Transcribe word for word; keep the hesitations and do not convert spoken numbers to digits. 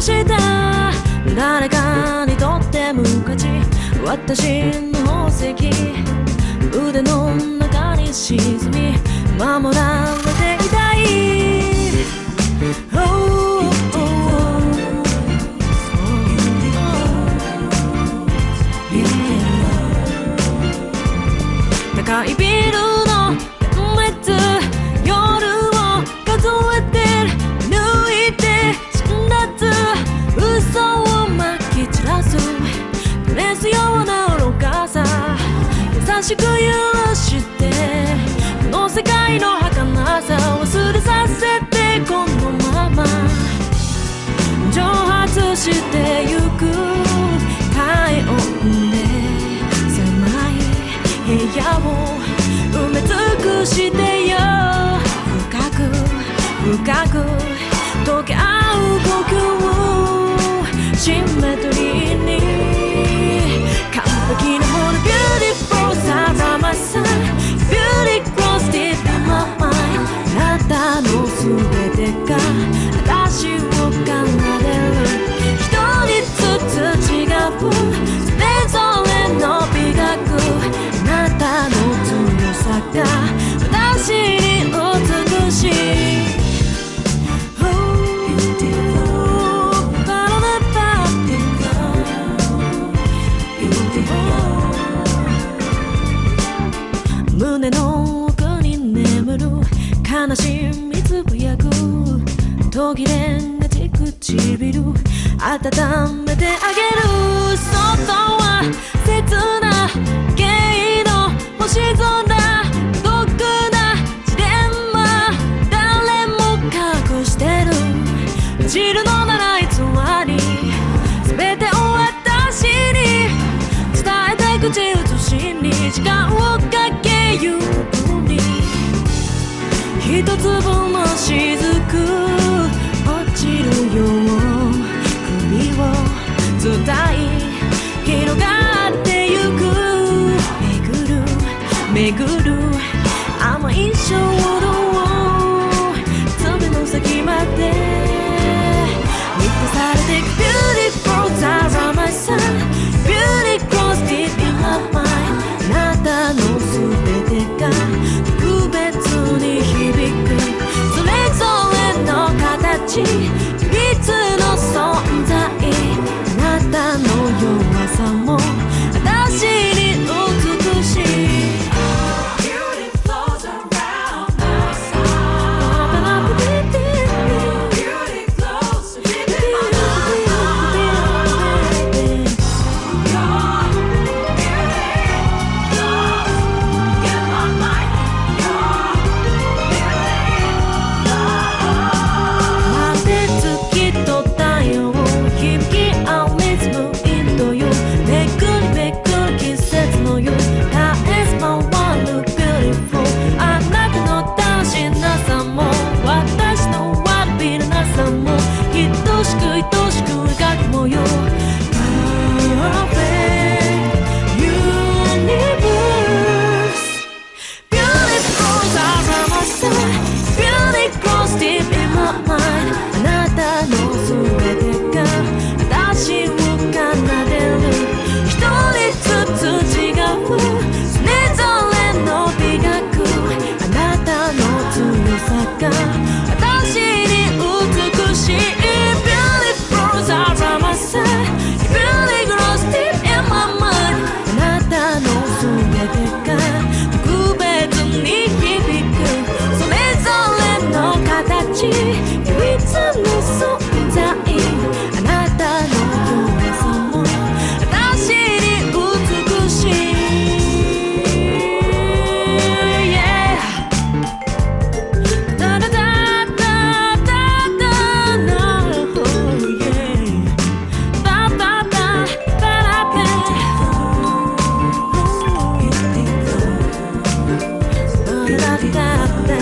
した誰かにとって無価値私の宝石腕の中に沈み守られていたい、oh, oh, yeah. 高いビルの点滅夜を数えて抜いて死んだつ嘘をまき散らす照れすような愚かさ優しく許してこの世界の儚さ忘れさせてこのまま蒸発してゆく体温で狭い部屋を埋め尽くしてよ深く深く溶け合う呼吸シンメトリーに完璧なもの Beautiful Sarah my son Beauty grows deep in my mind あなたの全てが私を奏でる一人ずつ違うそれぞれの美学あなたの強さが私に美しい胸の奥に眠る悲しみつぶやく途切れがち唇温めてあげる外は切なゲイの星空毒なジレンマ誰も隠してる汁のない偽り全てを私に伝えたい口移しに時間をかけゆくに一粒の雫落ちるよう首を伝い広がってゆく巡る巡る甘い衝動を爪の先まで満たされていく Beautiful Sarah my son Beauty grows deep in my mind あなたの全てが特別に響くそれぞれの形いつの存在あなたの弱さも私に美しいだ